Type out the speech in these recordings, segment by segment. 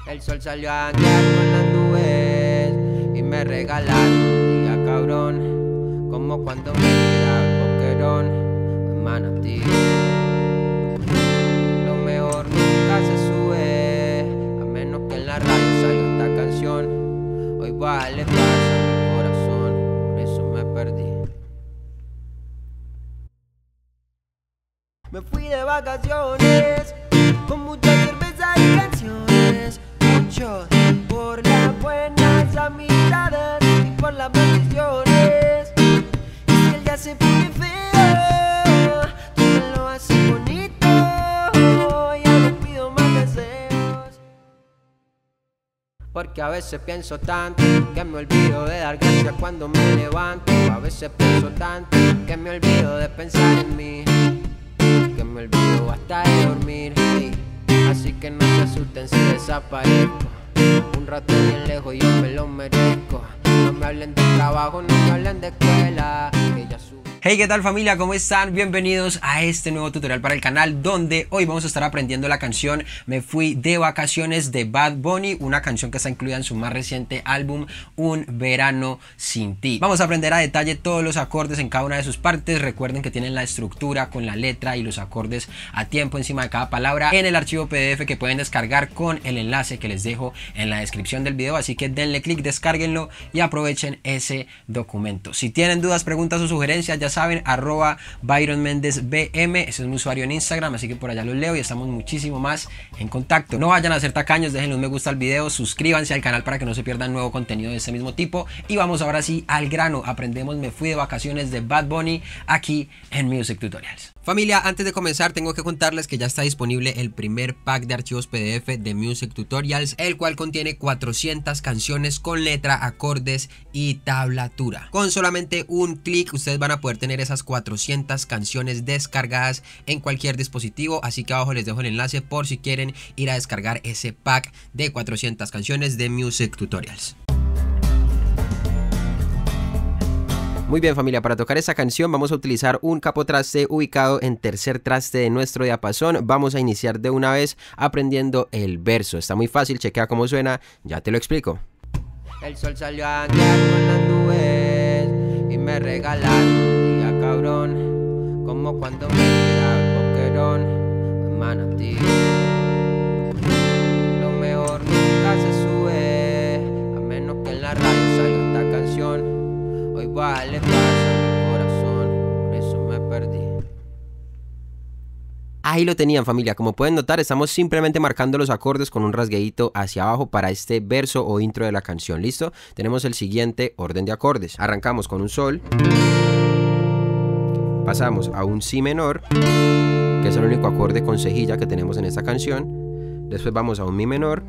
El sol salió a andar con las nubes y me regalaron un día cabrón, como cuando me quedaba el boquerón en Manatí. Lo mejor nunca se sube, a menos que en la radio salga esta canción. Hoy voy a darle paz a mi corazón, por eso me perdí. Me fui de vacaciones con mucha cerveza y canciones, mucho por las buenas amistades y por las bendiciones. Y si el día se pone feo, tú me lo haces bonito, ya no pido más deseos. Porque a veces pienso tanto que me olvido de dar gracias cuando me levanto. A veces pienso tanto que me olvido de pensar en mí, que me olvido hasta de dormir, hey. Así que no se asusten si desaparezco un rato bien lejos, yo me lo merezco. No me hablen de trabajo, no me hablen de escuela, que ya subo. Hey, ¿qué tal familia? ¿Cómo están? Bienvenidos a este nuevo tutorial para el canal, donde hoy vamos a estar aprendiendo la canción Me Fui de Vacaciones de Bad Bunny, una canción que está incluida en su más reciente álbum Un Verano Sin Ti. Vamos a aprender a detalle todos los acordes en cada una de sus partes. Recuerden que tienen la estructura con la letra y los acordes a tiempo encima de cada palabra en el archivo PDF que pueden descargar con el enlace que les dejo en la descripción del video, así que denle clic, descárguenlo y aprovechen ese documento. Si tienen dudas, preguntas o sugerencias, ya saben, @ByronMendezBM, ese es mi usuario en Instagram, así que por allá los leo y estamos muchísimo más en contacto. No vayan a ser tacaños, déjenle un me gusta al video, suscríbanse al canal para que no se pierdan nuevo contenido de este mismo tipo. Y vamos ahora sí al grano, aprendemos Me Fui de Vacaciones de Bad Bunny aquí en Music Tutorials. Familia, antes de comenzar tengo que contarles que ya está disponible el primer pack de archivos PDF de Music Tutorials, el cual contiene 400 canciones con letra, acordes y tablatura. Con solamente un clic ustedes van a poder tener esas 400 canciones descargadas en cualquier dispositivo, así que abajo les dejo el enlace por si quieren ir a descargar ese pack de 400 canciones de Music Tutorials. Muy bien familia, para tocar esta canción vamos a utilizar un capotraste ubicado en tercer traste de nuestro diapasón. Vamos a iniciar de una vez aprendiendo el verso. Está muy fácil, chequea cómo suena, ya te lo explico. El sol salió a andar con las nubes y me regalaron un día cabrón, como cuando me quedaba el boquerón en Manatí. Lo mejor nunca se sube, a menos que en la radio salga esta canción. Hoy voy a darle paz a mi corazón, por eso me perdí. Ahí lo tenían familia, como pueden notar estamos simplemente marcando los acordes con un rasgueadito hacia abajo para este verso o intro de la canción. ¿Listo? Tenemos el siguiente orden de acordes. Arrancamos con un sol, pasamos a un si menor, que es el único acorde con cejilla que tenemos en esta canción. Después vamos a un mi menor.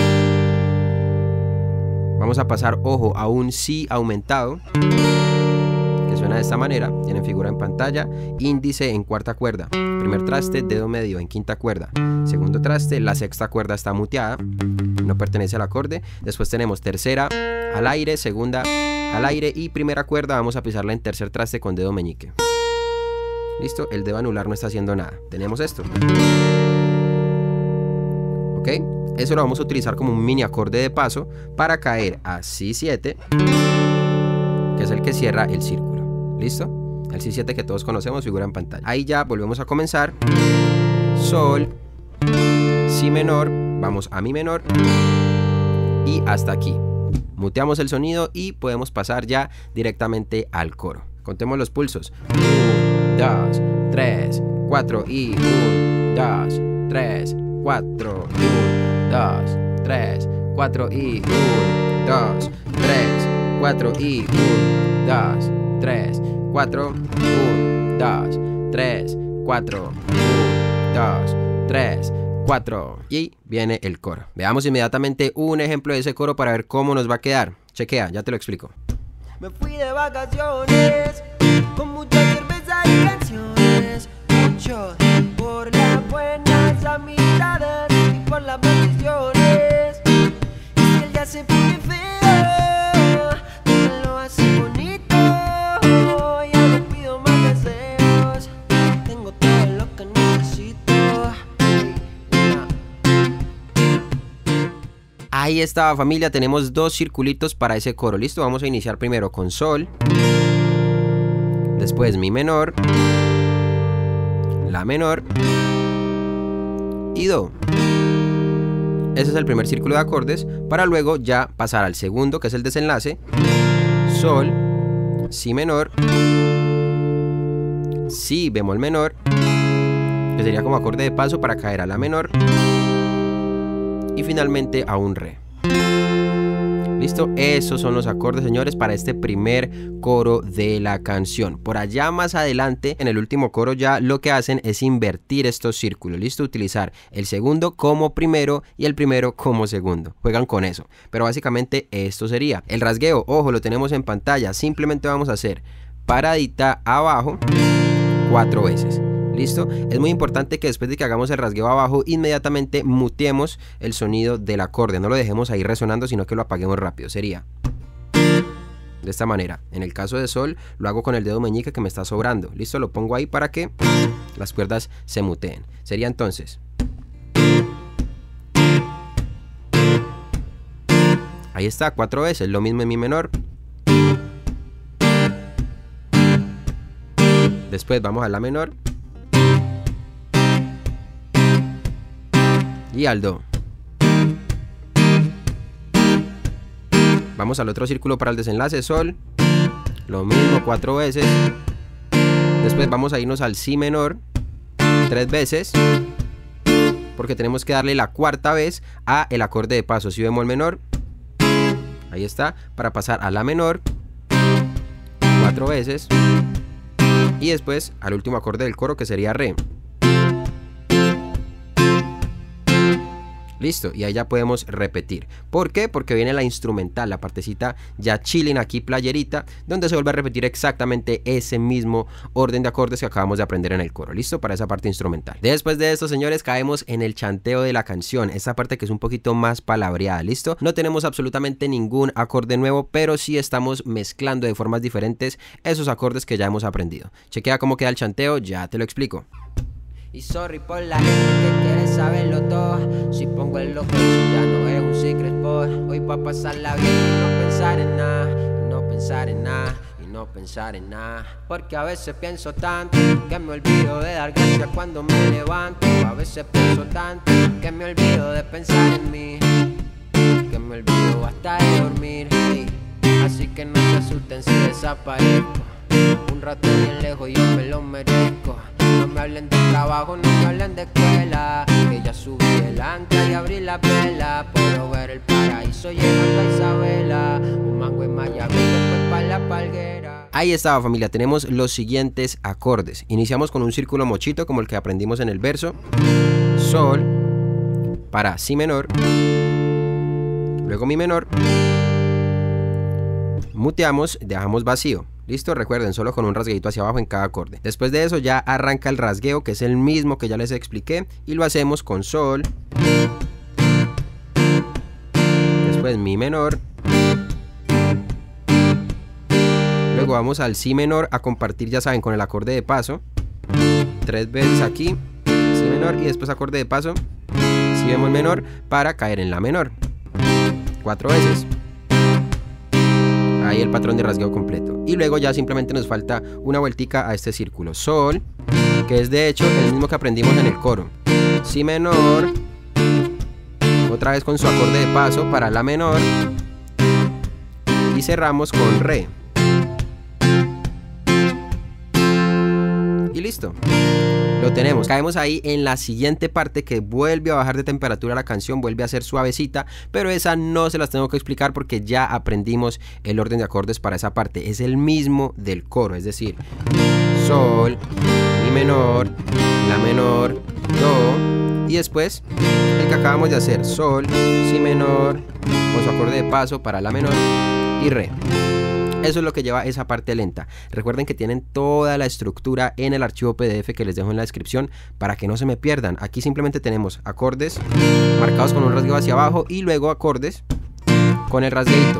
Vamos a pasar, ojo, a un si aumentado, que suena de esta manera, tienen figura en pantalla, índice en cuarta cuerda, primer traste, dedo medio en quinta cuerda, segundo traste, la sexta cuerda está muteada, no pertenece al acorde, después tenemos tercera al aire, segunda al aire y primera cuerda vamos a pisarla en tercer traste con dedo meñique. Listo, el dedo anular no está haciendo nada, tenemos esto. ¿Ok? Eso lo vamos a utilizar como un mini acorde de paso para caer a Si7, que es el que cierra el círculo. ¿Listo? El Si7 que todos conocemos figura en pantalla. Ahí ya volvemos a comenzar. Sol, Si menor, vamos a Mi menor y hasta aquí. Muteamos el sonido y podemos pasar ya directamente al coro. Contemos los pulsos. 1, 2, 3, 4 y 1, 2, 3, 4, 1, 2, 3, 4 y 1, 2, 3, 4 y 1, 2, 3, 4, 1, 2, 3, 4, 1, 2, 3, 4 y viene el coro. Veamos inmediatamente un ejemplo de ese coro para ver cómo nos va a quedar. Chequea, ya te lo explico. Me fui de vacaciones con mucha cerveza y canciones, mucho por las buenas amistades y por las bendiciones. Y si el día se pone feo, tú me lo haces bonito, ya no pido más deseos, tengo todo lo que necesito. Ahí estaba, familia, tenemos dos circulitos para ese coro. Listo, vamos a iniciar primero con sol, después mi menor, la menor y do. Ese es el primer círculo de acordes, para luego ya pasar al segundo, que es el desenlace. Sol, si menor, si bemol menor, que sería como acorde de paso para caer a la menor, y finalmente a un re. Listo, esos son los acordes, señores, para este primer coro de la canción. Por allá más adelante, en el último coro, ya lo que hacen es invertir estos círculos. Listo, utilizar el segundo como primero y el primero como segundo. Juegan con eso, pero básicamente esto sería el rasgueo. Ojo, lo tenemos en pantalla. Simplemente vamos a hacer paradita abajo 4 veces. ¿Listo? Es muy importante que después de que hagamos el rasgueo abajo, inmediatamente muteemos el sonido del acorde. No lo dejemos ahí resonando, sino que lo apaguemos rápido. Sería de esta manera. En el caso de sol, lo hago con el dedo meñique que me está sobrando. ¿Listo? Lo pongo ahí para que las cuerdas se muteen. Sería entonces. Ahí está, 4 veces. Lo mismo en mi menor. Después vamos a la menor. Y al do. Vamos al otro círculo para el desenlace, sol. Lo mismo 4 veces. Después vamos a irnos al si menor 3 veces, porque tenemos que darle la cuarta vez a el acorde de paso, si bemol menor. Ahí está, para pasar a la menor 4 veces. Y después al último acorde del coro, que sería re. Listo, y ahí ya podemos repetir. ¿Por qué? Porque viene la instrumental, la partecita ya chilling aquí, playerita, donde se vuelve a repetir exactamente ese mismo orden de acordes que acabamos de aprender en el coro. Listo, para esa parte instrumental. Después de esto, señores, caemos en el chanteo de la canción, esa parte que es un poquito más palabreada. Listo, no tenemos absolutamente ningún acorde nuevo, pero sí estamos mezclando de formas diferentes esos acordes que ya hemos aprendido. Chequea cómo queda el chanteo, ya te lo explico. Y sorry por la gente que quiere saberlo todo. Si pongo el location ya no es un secret spot. Hoy va a pasarla bien y no pensar en nada, y no pensar en nada, y no pensar en nada. Porque a veces pienso tanto que me olvido de dar gracias cuando me levanto. A veces pienso tanto que me olvido de pensar en mí, que me olvido hasta de dormir. Así que no se asusten si desaparezco. Un rato bien lejos yo me lo merezco. No me hablen de trabajo, no me hablen de escuela, que ya subí el ancla y abrí la vela. Puedo ver el paraíso llegando a Isabela. Un mango en Mayagüez, después para la palguera. Ahí estaba, familia, tenemos los siguientes acordes. Iniciamos con un círculo mochito como el que aprendimos en el verso. Sol, para si menor, luego mi menor, muteamos, dejamos vacío. Listo, recuerden, solo con un rasgueito hacia abajo en cada acorde. Después de eso ya arranca el rasgueo, que es el mismo que ya les expliqué, y lo hacemos con sol, después mi menor, luego vamos al si menor a compartir, ya saben, con el acorde de paso, 3 veces aquí, si menor, y después acorde de paso, si bemol menor, para caer en la menor, 4 veces. Ahí el patrón de rasgueo completo. Y luego ya simplemente nos falta una vueltica a este círculo. Sol, que es de hecho el mismo que aprendimos en el coro. Si menor, otra vez con su acorde de paso para la menor. Y cerramos con re. Y listo. Lo tenemos. Caemos ahí en la siguiente parte, que vuelve a bajar de temperatura la canción, vuelve a ser suavecita, pero esa no se las tengo que explicar porque ya aprendimos el orden de acordes para esa parte. Es el mismo del coro, es decir, sol, mi menor, la menor, do, y después el que acabamos de hacer, sol, si menor, con su acorde de paso para la menor y re. Eso es lo que lleva esa parte lenta. Recuerden que tienen toda la estructura en el archivo PDF que les dejo en la descripción para que no se me pierdan. Aquí simplemente tenemos acordes marcados con un rasgueo hacia abajo y luego acordes con el rasgueito.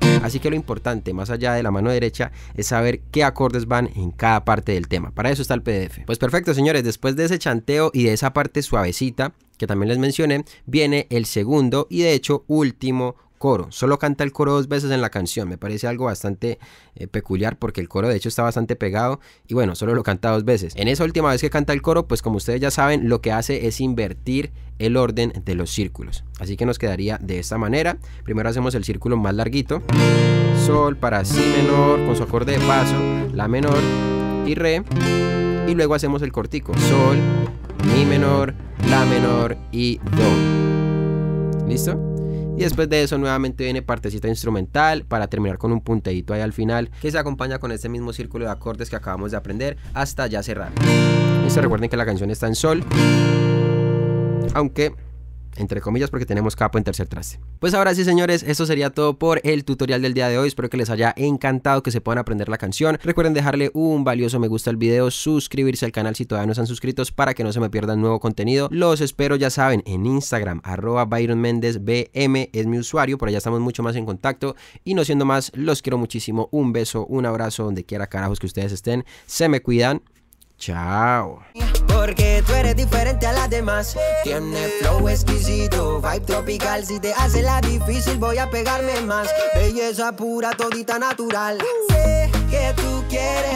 Así que lo importante, más allá de la mano derecha, es saber qué acordes van en cada parte del tema. Para eso está el PDF. Pues perfecto, señores, después de ese chanteo y de esa parte suavecita que también les mencioné, viene el segundo y de hecho último coro. Solo canta el coro 2 veces en la canción. Me parece algo bastante peculiar, porque el coro de hecho está bastante pegado y bueno, solo lo canta 2 veces. En esa última vez que canta el coro, pues como ustedes ya saben, lo que hace es invertir el orden de los círculos. Así que nos quedaría de esta manera. Primero hacemos el círculo más larguito, sol para si menor con su acorde de paso, la menor y re, y luego hacemos el cortico, sol, mi menor, la menor y do. ¿Listo? Y después de eso nuevamente viene partecita instrumental para terminar con un punteíto ahí al final, que se acompaña con este mismo círculo de acordes que acabamos de aprender hasta ya cerrar. Listo, recuerden que la canción está en sol, aunque entre comillas porque tenemos capo en tercer traste. Pues ahora sí, señores, esto sería todo por el tutorial del día de hoy. Espero que les haya encantado, que se puedan aprender la canción. Recuerden dejarle un valioso me gusta al video, suscribirse al canal si todavía no están suscritos para que no se me pierdan nuevo contenido. Los espero, ya saben, en Instagram, @ByronMendesBM es mi usuario, por allá estamos mucho más en contacto. Y no siendo más, los quiero muchísimo. Un beso, un abrazo, donde quiera carajos que ustedes estén. Se me cuidan. Chao. Porque tú eres diferente a las demás. Tienes flow exquisito, vibe tropical. Si te hace la difícil voy a pegarme más. Belleza pura, todita natural. Sé que tú quieres